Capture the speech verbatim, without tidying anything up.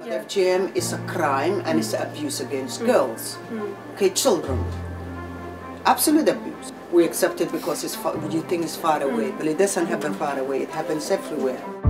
Yeah. F G M is a crime and it's abuse against mm. girls, mm. okay, children. Absolute abuse. We accept it because it's far, you think it's far away, mm. but it doesn't happen far away. It happens everywhere.